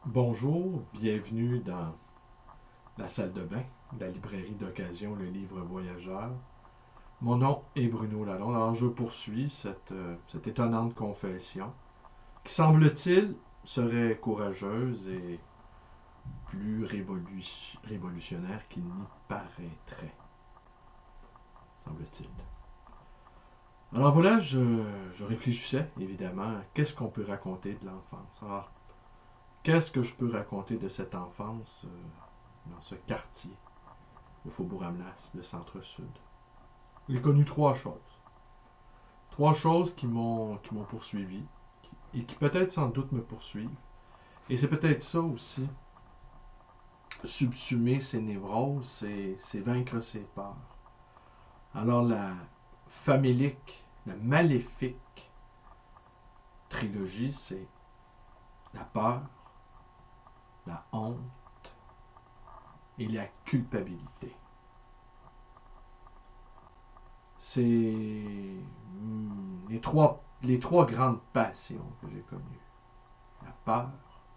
Bonjour, bienvenue dans la salle de bain de la librairie d'occasion Le Livre Voyageur. Mon nom est Bruno Lalonde. Alors je poursuis cette étonnante confession qui, semble-t-il, serait courageuse et plus révolutionnaire qu'il n'y paraîtrait, semble-t-il. Alors voilà, je réfléchissais évidemment à qu'est-ce qu'on peut raconter de l'enfance. Alors, qu'est-ce que je peux raconter de cette enfance dans ce quartier, le Faubourg-Amelas, le centre-sud? J'ai connu trois choses. Trois choses qui m'ont poursuivi et qui peut-être sans doute me poursuivent. Et c'est peut-être ça aussi, subsumer ses névroses, c'est vaincre ses peurs. Alors la famélique, la maléfique trilogie, c'est la peur, la honte et la culpabilité. C'est les trois grandes passions que j'ai connues. La peur.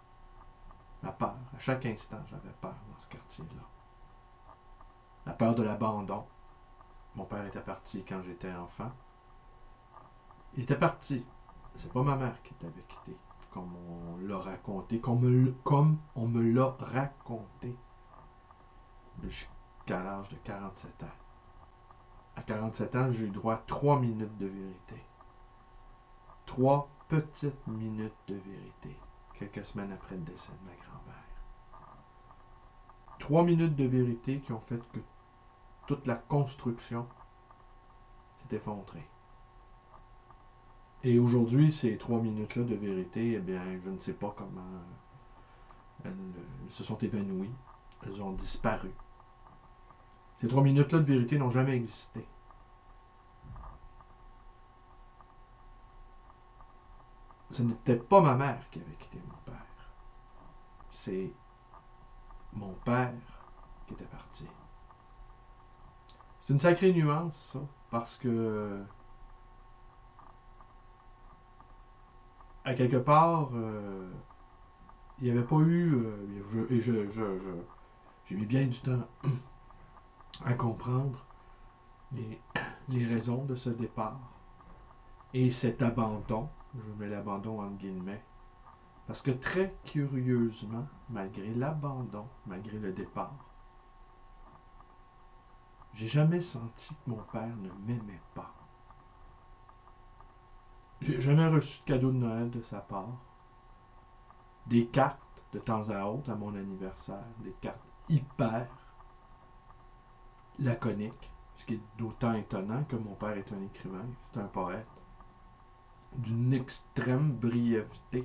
À chaque instant, j'avais peur dans ce quartier-là. La peur de l'abandon. Mon père était parti quand j'étais enfant. Il était parti. C'est pas ma mère qui l'avait quitté, comme on l'a raconté, comme on me l'a raconté jusqu'à l'âge de 47 ans. À 47 ans, j'ai eu droit à 3 minutes de vérité. 3 petites minutes de vérité, quelques semaines après le décès de ma grand-mère. 3 minutes de vérité qui ont fait que toute la construction s'est effondrée. Et aujourd'hui, ces 3 minutes-là de vérité, eh bien, je ne sais pas comment elles se sont évanouies. Elles ont disparu. Ces 3 minutes-là de vérité n'ont jamais existé. Ce n'était pas ma mère qui avait quitté mon père. C'est mon père qui était parti. C'est une sacrée nuance, ça, parce que à quelque part, il n'y avait pas eu, j'ai mis bien du temps à comprendre les raisons de ce départ et cet abandon, je mets l'abandon entre guillemets, parce que très curieusement, malgré l'abandon, malgré le départ, j'ai jamais senti que mon père ne m'aimait pas. J'ai jamais reçu de cadeau de Noël de sa part. Des cartes de temps à autre à mon anniversaire, des cartes hyper laconiques, ce qui est d'autant étonnant que mon père est un écrivain, c'est un poète, d'une extrême brièveté.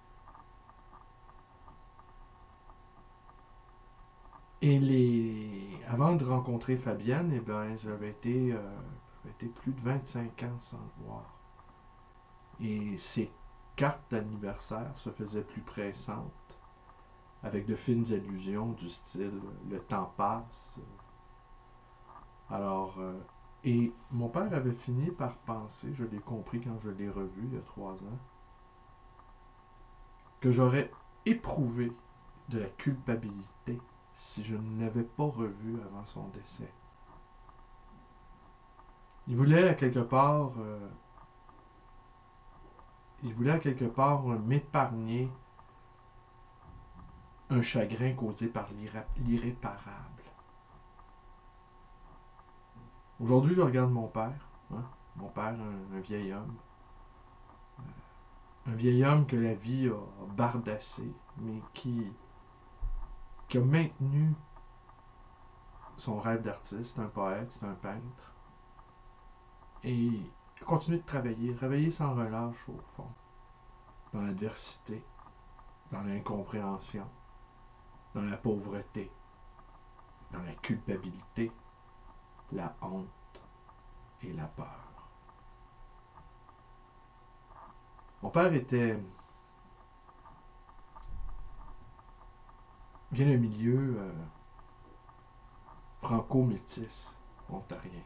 Et avant de rencontrer Fabienne, eh ben, j'avais été plus de 25 ans sans le voir. Et ces cartes d'anniversaire se faisaient plus pressantes, avec de fines allusions du style « le temps passe ». Alors, et mon père avait fini par penser, je l'ai compris quand je l'ai revu il y a 3 ans, que j'aurais éprouvé de la culpabilité si je ne l'avais pas revu avant son décès. Il voulait à quelque part m'épargner un chagrin causé par l'irréparable. Aujourd'hui, je regarde mon père, mon père, un vieil homme, un vieil homme que la vie a bardassé, mais qui a maintenu son rêve d'artiste, un poète, c'est un peintre, et a continué de travailler sans relâche au fond, dans l'adversité, dans l'incompréhension, dans la pauvreté, dans la culpabilité, la honte et la peur. Mon père vient d'un milieu franco-métis ontarien.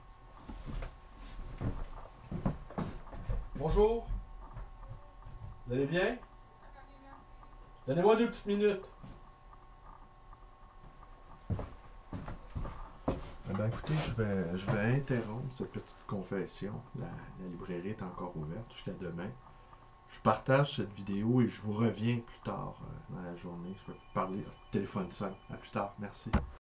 Bonjour, vous allez bien? Donnez-moi 2 petites minutes. Eh ben, écoutez, je vais interrompre cette petite confession. La librairie est encore ouverte jusqu'à demain. Je partage cette vidéo et je vous reviens plus tard dans la journée. Je vais vous parler au téléphone sonne. À plus tard. Merci.